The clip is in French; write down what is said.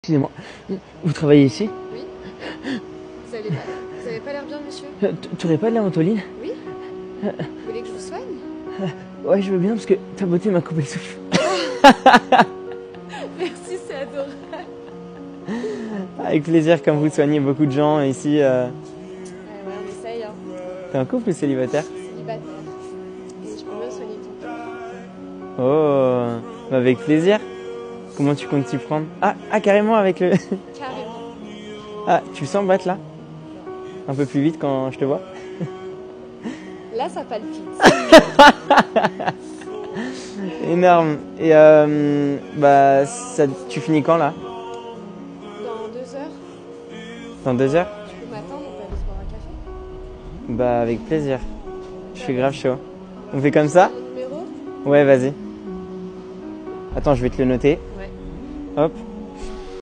Excusez-moi, vous travaillez ici? Oui. Vous avez pas l'air bien, monsieur? T'aurais pas de la mentoline? Oui. Vous voulez que je vous soigne? Ouais, je veux bien parce que ta beauté m'a coupé le souffle. Merci, c'est adorable. Avec plaisir, comme vous soignez beaucoup de gens ici. Ouais, on essaye, hein. T'es en couple ou célibataire? Célibataire. Et je peux bien soigner ton cœur. Oh, bah avec plaisir. Comment tu comptes t'y prendre? Carrément avec le... Carrément. Ah, tu le sens battre là? Un peu plus vite quand je te vois? Là, ça palpite. Énorme. Et tu finis quand là? Dans 2 heures, Dans 2 heures? tu peux m'attendre, on peut aller se boire un café. Bah avec plaisir. Je suis grave chaud. On fait comme ça? Mon numéro? Ouais, vas-y. Attends, je vais te le noter. Ouais. Hop.